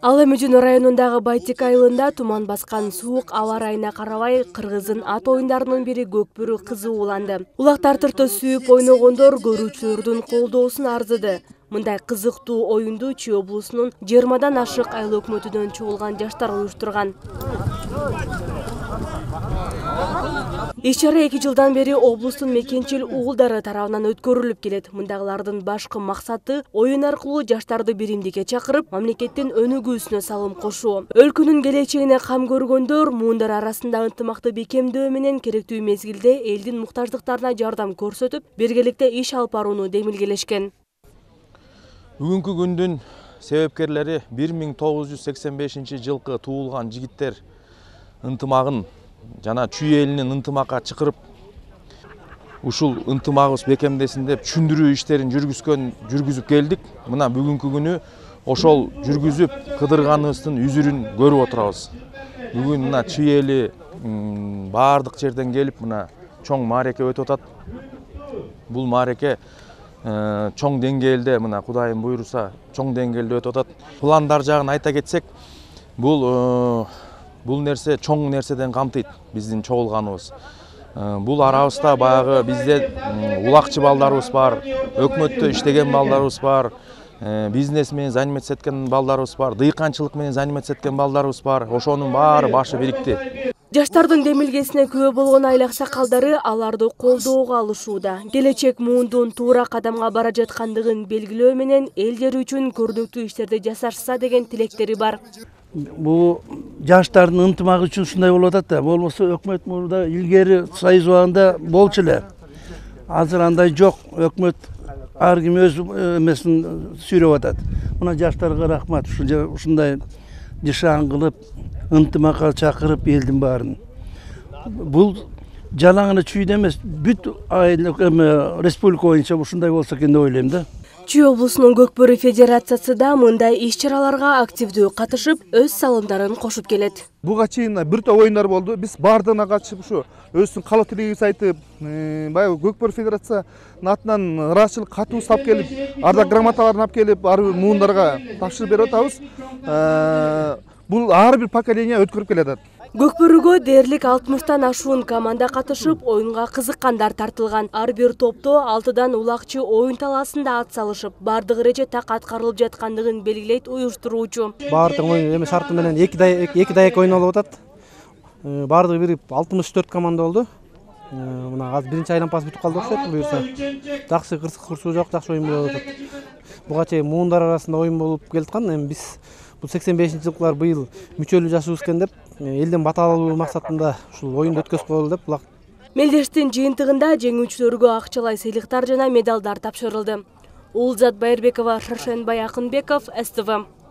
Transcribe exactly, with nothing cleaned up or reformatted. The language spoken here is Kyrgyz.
Ала-Мүжүн районундагы Байтик айылында туман баскан суук аба ырайына карабай кыргыздын ат оюндарынын бири көкбүрү кызыууланды. Улактар тырты сүйүп ойногондор көрүүчүлөрдүн колдоосун арзыды. Мындай кызыктуу оюнду Чүй облусунун жыйырмадан ашык айыл өкмөтүнөн чогулган жаштар уюштурган. Иш-чара эки жылдан бери облустун мекенчил угулдары тарабынан өткөрүлүп келет. Мындагылардын башкы максаты оюн аркылуу жаштарды биримдикке чакырып, мамлекеттин өнүгүүсүнө салым кошуу. Өлкөнүн келечегине кам көргөндөр муундар арасында ынтымакты бекемдөө менен керектүү мезгилде элдин муктаждыктарына жардам көрсөтүп, биргеликте иш алып барууну демилгелешкен. Бүгүнкү күндүн себепкерлери бир миң тогуз жүз сексен бешинчи жылкы туулган жигиттер ынтымагын жана Чүй элинин ынтымакка чакырып, ушул ынтымагыбыз бекемдесин деп түшүндүрүү иштерин жүргүзгөн жүргүзүп келдик. Мына бүгүнкү күнү ошол жүргүзүп кыдырганыбыздын үзүрүн көрүп отурабыз. Бүгүн мына Чүй эли баардык жерден келип мына чоң маареке өтүп атат. Бул маареке чоң деңгээлде, мына Кудайым буйруса, чоң деңгээлде өтүп атат. Пландар жагын айта кетсек, бул Бул нерсе чоң нерседен камтыйт биздин чогулганыбыз. Бул арабызда баягы бизде улакчы балдарыбыз бар, өкмөттө иштеген балдарыбыз бар, бизнес менен заниматься эткен балдарыбыз бар, дыйканчылык менен заниматься эткен балдарыбыз бар. Ошонун баары башы бирикти. Жаштардын демилгесине күбө болгон айлык аксакалдары аларды колдоого алышууда. Келечек муундун туура кадамга бара жаткандыгын белгилөө менен элдер үчүн көрдүктүү иштерди жасашса деген тилектери бар. Бул жаштардын ынтымагы үчүн ушундай болуп атат да. Болбосо өкмөт мурда илгери союз убагында болчу эле. Азыр андай жок. Өкмөт ар ким өз эмесин сүйрөп атат. Мына жаштарга рахмат. Ушундай жышаан кылып, ынтымакка чакырып элдин баарын. Бул жалаңына Чүйдө эмес, бүт республика боюнча ушундай болсо экен деп ойлойм да. Чүй облусунун Көкбөрү федерациясы да мындай иш-чараларга активдүү катышып, өз салымдарын кошуп келет. Буга чейин бир топ оюндар болду. Биз баардыгына катышып ушу өзүнүн калоо тилегибизди айтып, баягы Көкбөрү федерациясынын атынан ыраазычылык катуу салып келип, ардак грамоталарын алып келип, ар бир муундарга тапшырып берип атабыз. Бул ар бир поколение өткөрүп келатат. Көкбөрүгө дээрлик алтымыштан ашуун команда катышып, оюнга кызыккандар тартылган. Ар бир топто алтыдан улакчы оюн талаасында ат салышып, бардык эреже так аткарылып жаткандыгын белгилейт уюштуруучу. Баардык оюн эме шарты менен эки дайек ойнолуп атат. Бардыгы бир алтымыш төрт команда болду. Мына азыр биринчи айлампасы бүтүп калды окшойт буюрса. Жакшы кырсык курсуу жок, жакшы оюн болуп атат. Буга чейин муундар арасында оюн болуп келаткан. Эми биз бул сексен бешинчи жылкылар быйыл мүчөлүү жашыбыз экен деп, элден бата алуу максатында ушул оюнду өткөзүп коелу деп. Мелдештин жыйынтыгында жеңүүчүлөргө акчалай сыйлыктар жана медалдар тапшырылды. Улзат Байырбекова, Шаршенбай Акынбеков, эс тэ вэ.